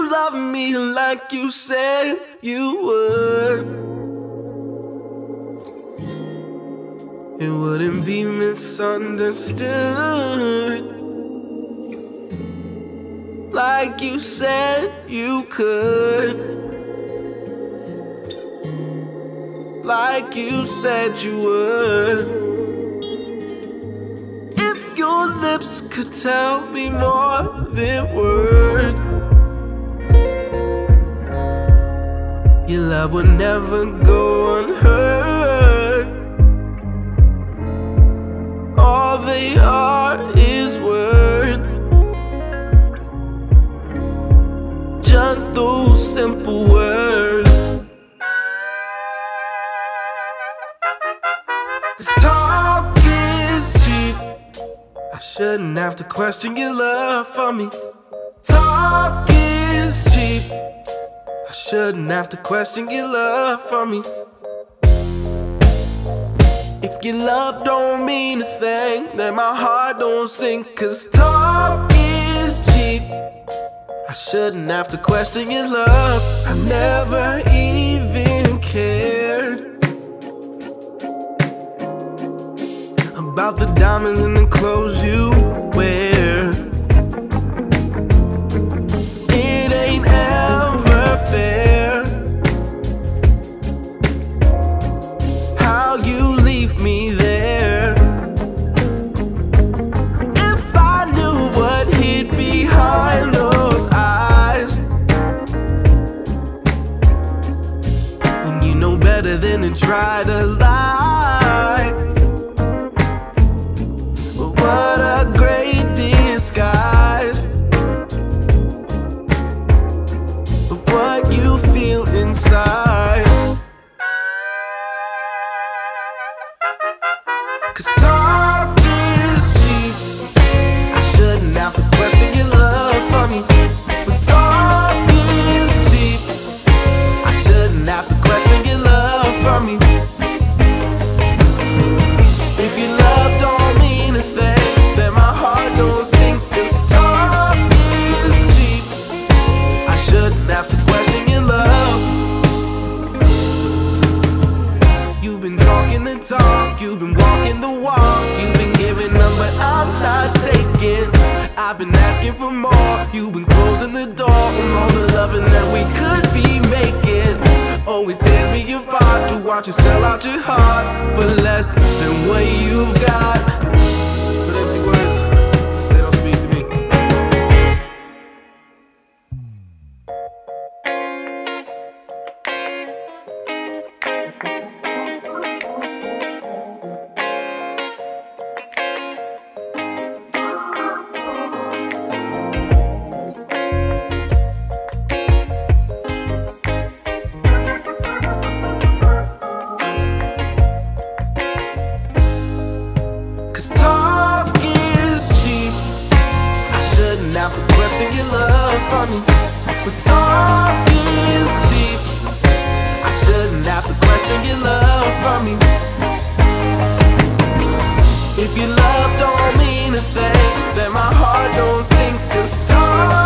you love me like you said you would, it wouldn't be misunderstood like you said you could, like you said you would. If your lips could tell me more than words, your love would never go unheard. All they are is words, just those simple words. 'Cause talk is cheap, I shouldn't have to question your love for me. Talk is cheap, I shouldn't have to question your love for me. If your love don't mean a thing, then my heart don't sink. 'Cause talk is cheap, I shouldn't have to question your love. I never even cared about the diamonds and the clothes you wear. It ain't ever fair how you leave me there. If I knew what hid behind those eyes, then you know better than to try to lie. But what a great disguise of what you feel inside. 'Cause talk is cheap, I shouldn't have to question your love for me. But talk is cheap, I shouldn't have to question your love for me. If your love don't mean a thing, then my heart don't sink. 'Cause talk is cheap, I shouldn't have to question your love. You've been talking the talk, you've been walking the walk, you've been giving up, but I'm not taking. I've been asking for more, you've been closing the door on all the loving that we could be making. Oh, it tears me apart to watch you sell out your heart for less than what you've got. But empty words, they don't speak to me. Have to question your love for me. But talk is cheap, I shouldn't have to question your love for me. If your love don't mean a thing, then my heart don't sink. 'Cause talk